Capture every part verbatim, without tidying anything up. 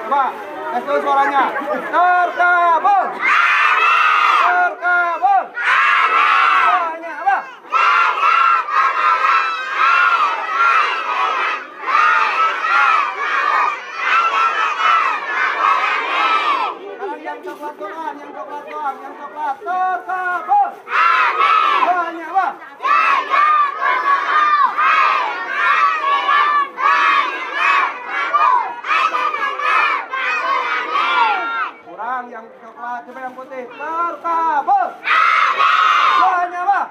Coba, kasih suaranya. Terkabul. Terkabul. Doanya apa? Sekarang yang coklat doang, yang coklat doang, yang coklat. Terkabul. Doanya apa? Yang coklat, coba yang putih. Terkabul. Doanya apa?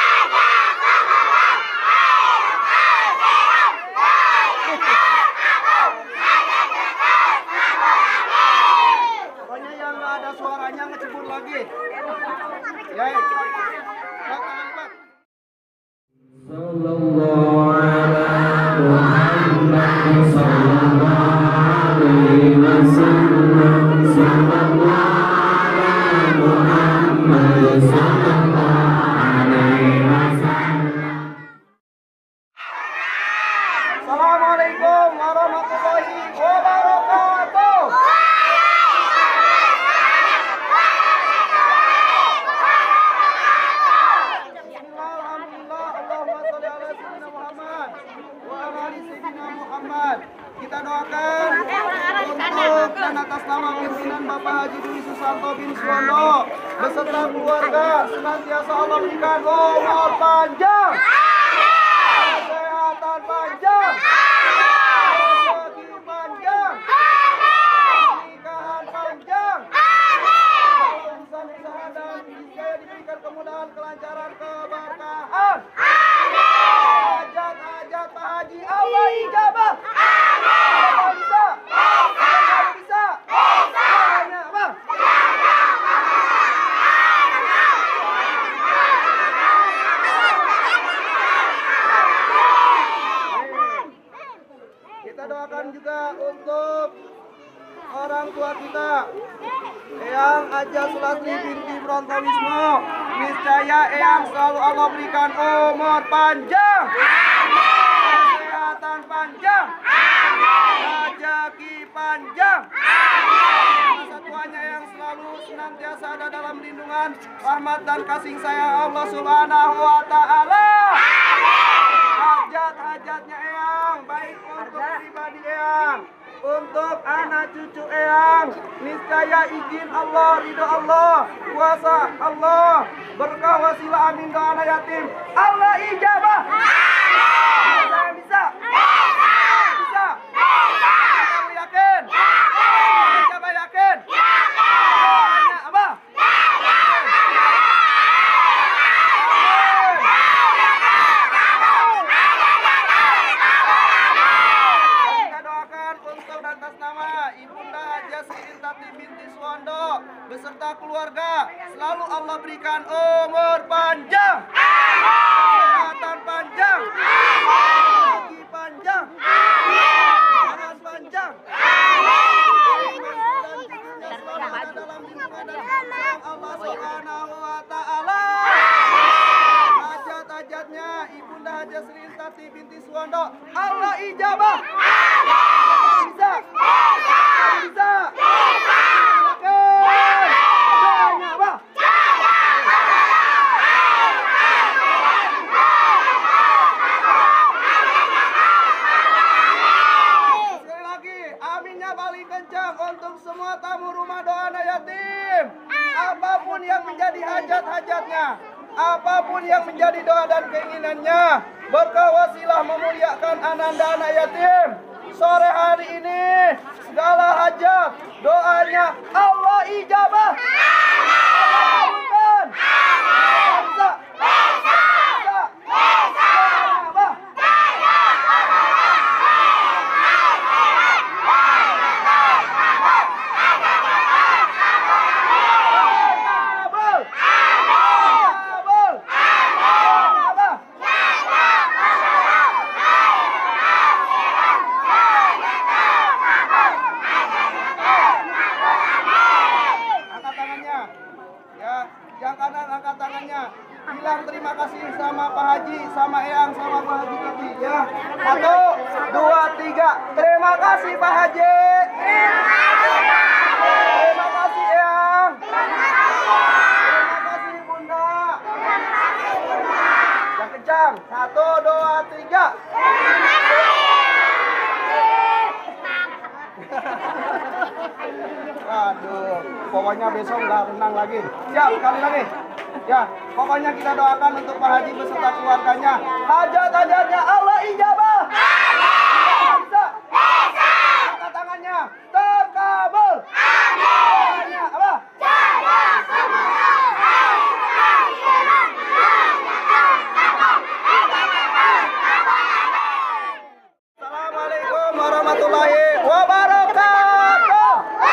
Pokoknya yang nggak ada suaranya ngecebur lagi. Ya. Sallallahu alaihi wasallam. Assalamualaikum warahmatullahi wabarakatuh. Alhamdulillah, Allahumma sholli ala sayyidina Muhammad wa ala ali sayyidina Muhammad. Kita doakan untuk dan atas nama pimpinan Bapak Haji Dwi Susanto bin Suwondo beserta keluarga senantiasa Allah berikan umur panjang, kesehatan panjang, rezeki panjang, pernikahan panjang, usaha-usaha dan bisa diberikan kemudahan, kelancaran, keberkahan. Hajat-hajat Pak Haji Allah ijabah. Bisa, bisa, bisa, doanya apa? Kita doakan juga untuk orang tua kita, Eyang Aja Sulasri binti Brontowismo. Niscaya Eyang selalu Allah berikan umur panjang, kesehatan panjang, rezeki panjang, masa tuanya yang selalu senantiasa ada dalam lindungan, rahmat dan kasih sayang Allah Subhanahu wa Ta'ala. Hajat-hajatnya Eyang, baik untuk pribadi Eyang, untuk anak cucu Eyang, niscaya izin Allah, ridho Allah, kuasa Allah, berkah wasilah amin doa anak yatim Allah ijabah. Saya bisa. Bisa. Kamu yakin? Coba yakin. Doanya apa? Kita doakan untuk dan atas nama Ibunda Haja Sri Intati binti Suwondo beserta keluarga selalu Allah berikan umur panjang, kesehatan panjang, rezeki panjang, anak panjang, dan cucunya selalu ada dalam lindungan dan kasih Allah Subhanahu wa Ta'ala. Hajat-hajatnya Ibunda Haja Sri Intati binti Suwondo Allah ijabah. Bisa, bisa, yakin. Doanya apa? Sekali lagi, aminnya paling kencang untuk semua tamu rumah doa anak yatim. Apapun yang menjadi hajat-hajatnya, apapun yang menjadi doa dan keinginannya, berkah wasilah memuliakan ananda anak yatim. Sore hari ini segala hajat doanya Allah ijabah. Allah kabulkan. Bisa. Bisa. Bisa. Apa? Kabul. Kabul. Apa? pokoknya besok nggak renang lagi. Siap, sekali lagi. Ya, pokoknya kita doakan untuk Pak Haji beserta keluarganya. Hajat-hajatnya Allah ijabah. Bisa? Bisa. Angkat tangannya. Terkabul. Amin. Apa? Assalamualaikum warahmatullahi wabarakatuh.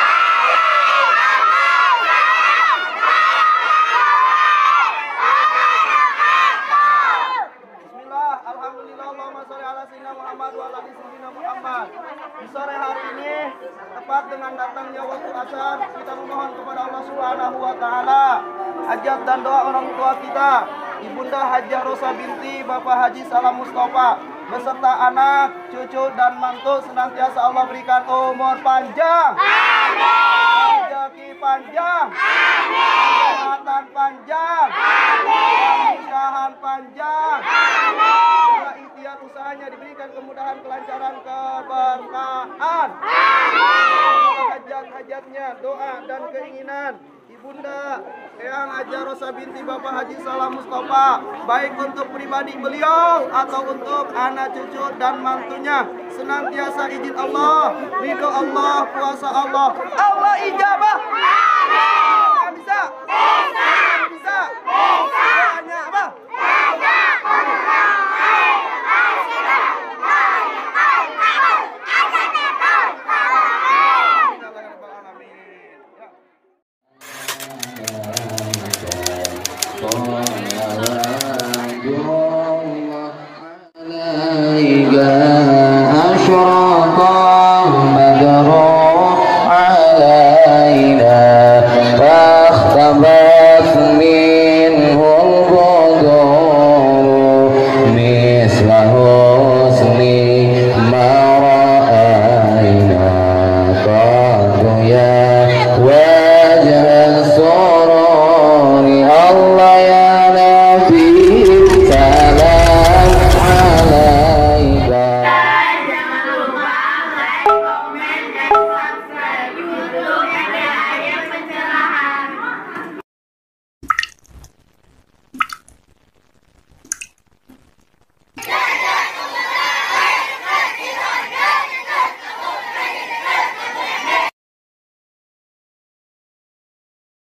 Bismillah, alhamdulillah, Allahumma sholli ala sayyidina Muhammad wa ala ali sayyidina Muhammad. Di sore hari ini, tepat dengan datangnya waktu asar, kita memohon kepada Allah Subhanahu wa taala hajat dan doa orang tua kita, Ibunda Hajah Rosa binti Bapak Haji Salam Mustafa beserta anak, cucu dan mantu senantiasa Allah berikan umur panjang, amin, rezeki panjang, amin, kesehatan panjang, amin, pernikahan panjang, amin, segala ikhtiar usahanya diberikan kemudahan, kelancaran, keberkahan, amin, hajat-hajatnya, doa dan keinginan Ibunda Eyang Hajah Rosa binti Bapak Haji Salam Mustafa, baik untuk pribadi beliau atau untuk anak cucu dan mantunya, senantiasa izin Allah, ridho Allah, kuasa Allah, Allah ijabah. Amin.